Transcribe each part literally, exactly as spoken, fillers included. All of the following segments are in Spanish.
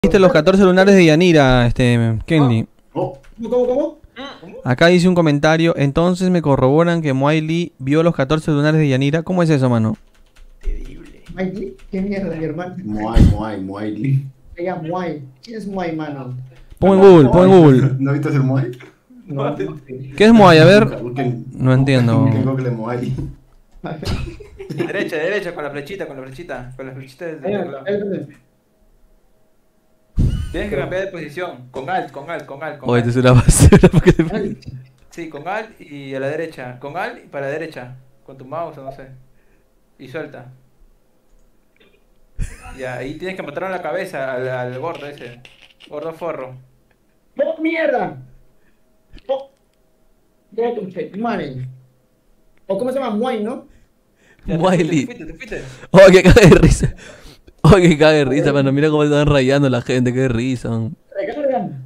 Viste los catorce lunares de Yanira, este, Kenny. ¿Cómo, cómo, cómo? Acá dice un comentario. Entonces me corroboran que Muay Lee vio los catorce lunares de Yanira. ¿Cómo es eso, mano? Terrible. ¿Muay Lee? ¿Qué mierda, mi hermano? Muay, Muay, Muay Lee. Ella Muay. ¿Quién es Muay, mano? Pon en Google, pon en Google. ¿No viste el Muay? No, no. ¿Qué es Muay? A ver. Busquen- No entiendo. busquen Google Muay. Derecha, derecha, con la flechita, con la flechita. Con la flechita del Ahí, teclado. ahí, ahí. Tienes que cambiar de posición. Con Alt, con Alt, con Alt. Con Oye, Alt. te es una basura. porque te- Ay, Sí, con Alt y a la derecha. Con Alt y para la derecha. Con tu mouse o no sé. Y suelta. Ya, ahí tienes que matar en la cabeza al, al gordo ese. Gordo forro. ¡Oh, mierda! ¡Oh! Ya tu che, madre. ¿O cómo se llama? Muay, ¿no? Ya, te Muay fuiste, Lee. Te fuiste, te fuiste. Oye, que cague de risa. Oye, que cague de risa, mano. Mira cómo están rayando la gente. Qué risa. man. Recargan.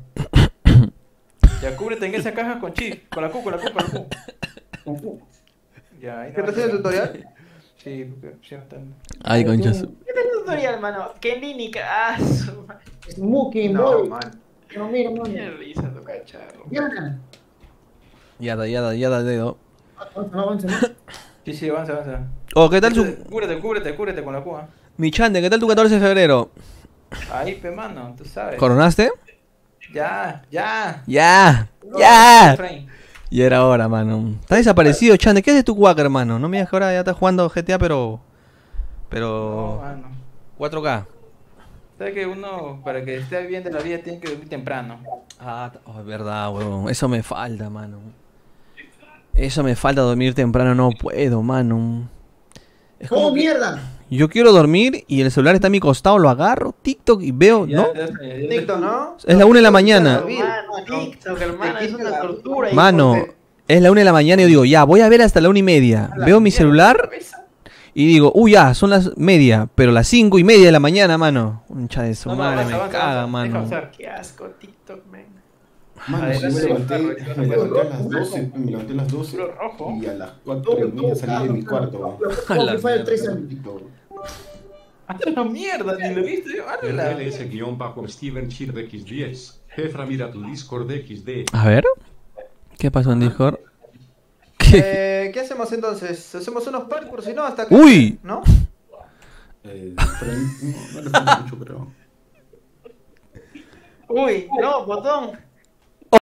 Ya, cúbrete en esa caja con chip. Con la Q, con la Q, con la Q. Ya, ahí ¿Qué no te haciendo el tutorial? Sí, porque sí, no están. Ay, conchas. ¿Qué tal el tutorial, mano? Qué ni ah, su madre. Es Muki, No, Muay. man. No, mira, mano. Qué risa tu cacharro. Mierda. Ya da, ya da, ya da dedo. Avanza, avanza, ¿no? Sí, sí, avanza, avanza. Oh, ¿qué tal su... Cúbrete, cúbrete, cúbrete con la Q. ¿Ah? Mi chande, ¿qué tal tu catorce de febrero? Ahí, pe mano, tú sabes. ¿Coronaste? Ya, ya. Ya, No, ya. Frame. Y era hora, mano. Está desaparecido, Chande. ¿Qué haces tu Quack, hermano? No me digas que ahora ya estás jugando G T A, pero... No, Pero... mano. cuatro K. Sabes que uno, para que esté bien de la vida, tiene que dormir temprano. Ah, oh, es verdad, huevón. Eso me falta, mano. Eso me falta dormir temprano. No puedo, mano. Es como ¡Oh, que mierda! yo quiero dormir y el celular está a mi costado, lo agarro, TikTok y veo, Ya, ¿no? ya, ya, ya. TikTok, ¿no? Es la una de la mañana. Mano, TikTok, hermano, es una tortura. ahí, Mano, porque- es la una de la mañana y yo digo, ya, voy a ver hasta la una y media. Veo mi celular y digo, uy, ya, son las media, pero las cinco y media de la mañana, mano. Concha de su No, no, madre, avanza, me avanza, caga, avanza. Deja mano. avanzar. Qué asco, TikTok, man. Mano, Ahí yo me sí, levanté, claro, me claro. levanté a las doce, me levanté a las doce Color rojo. y a las cuatro y media salí de mi cuarto. A la ¿Cómo fue el mierda. tres años? Hasta la mierda, ni lo viste. ¡Hala! R L S-Steven Chird X diez. Jefra, mira tu Discord X D. A ver, ¿qué pasó en Discord? ¿Qué? Eh, ¿Qué hacemos entonces? ¿Hacemos unos parkour? Si no, hasta que... Uy. ¿No? Eh, pero no, no le falta mucho, pero... Uy, no, botón.